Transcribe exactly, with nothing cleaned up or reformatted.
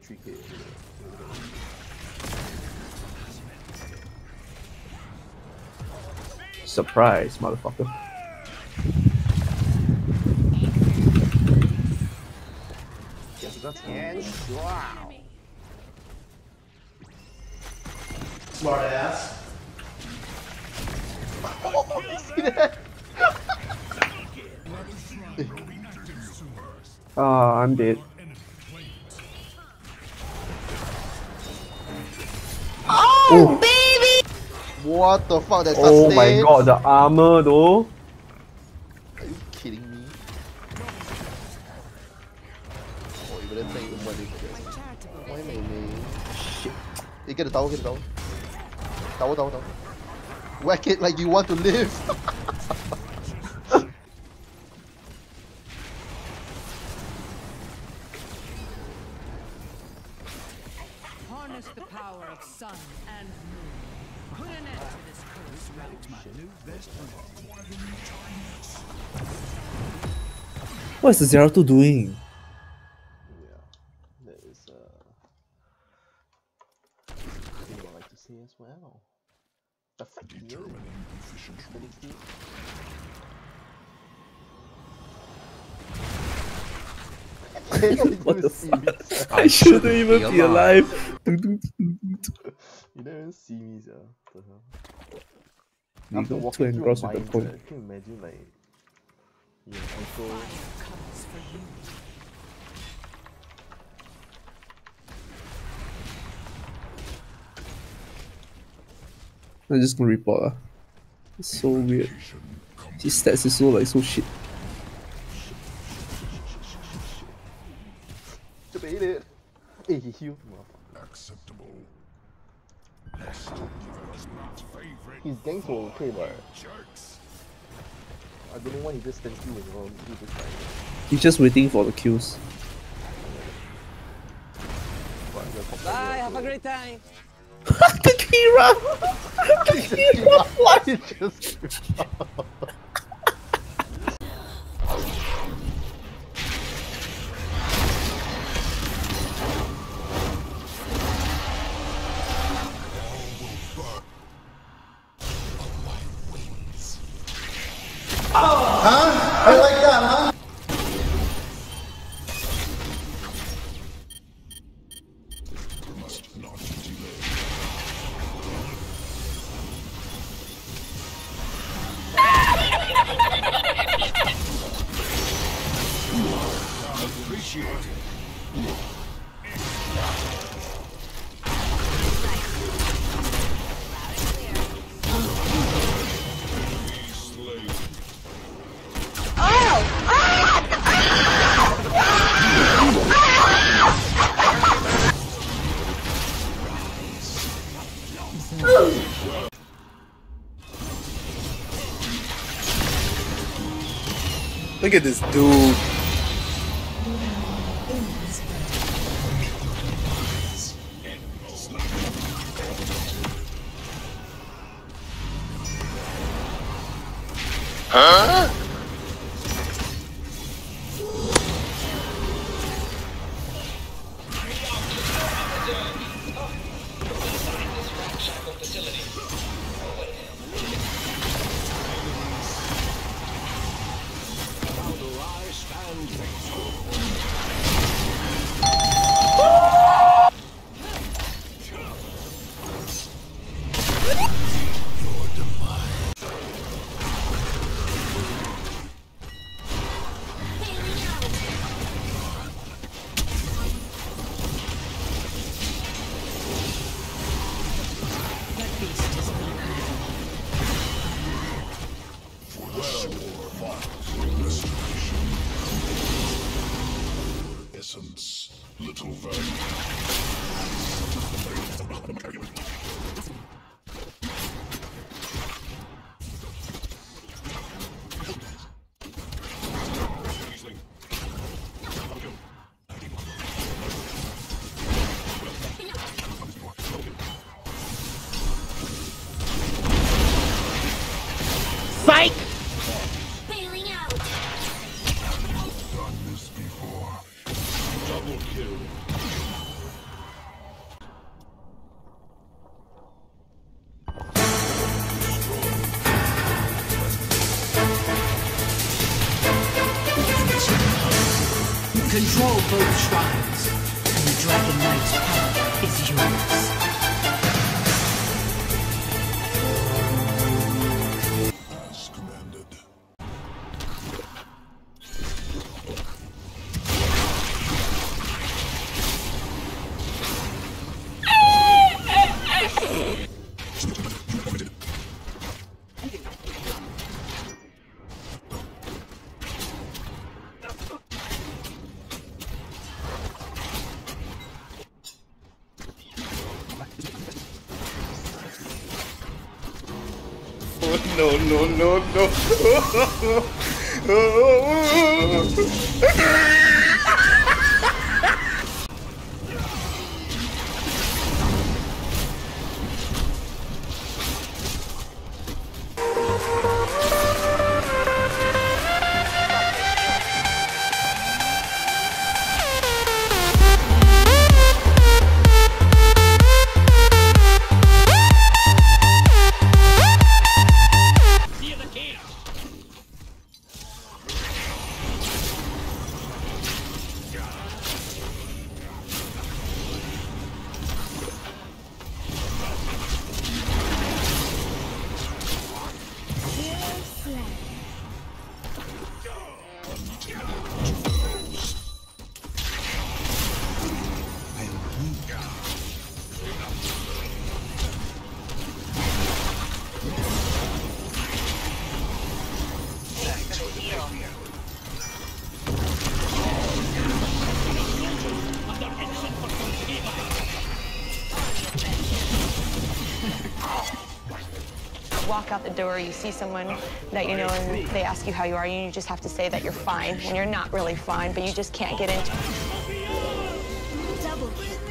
three K. Surprise, motherfucker. Wow. Smart ass. Oh, you see that? Ah, I'm dead. Oh, baby! What the fuck? That's Oh my sustained? god, the armor though. Are you kidding me? Oh, you better take the money for this. Why me? Shit. You get the tower, get the tower. Tower, tower, tower. Whack it like you want to live. Harness the power of sun and moon. Put an end to this curse. What is the zero two doing? Yeah, that is uh, thing I like to see as well. The determining efficient ability. What the fuck? I shouldn't even be alive. You don't even see me, sir. What the hell? You After got walking too through engrossed a with the mine, point. sir, can you imagine like your uncle? Comes for you. I'm just gonna report. Uh. It's so weird. His stats is so like so shit. Debated. Hey, he healed. Acceptable. His gangs were okay, but I don't know why he just stands still as well. He just like, He's just waiting for the kills. Bye, have a great time. Kira! Kira! why he just Huh? I like that, huh? Must not delay. Appreciate it. Look at this dude. Huh? Essence, little value. Psych! Bailing out. Done this before. Double kill. Control both shrines, and the Dragon Knight's power is yours. As commanded. No, no, no, no. Walk out the door, you see someone that you know, and they ask you how you are, and you just have to say that you're fine when you're not really fine, but you just can't get into it. Double hit.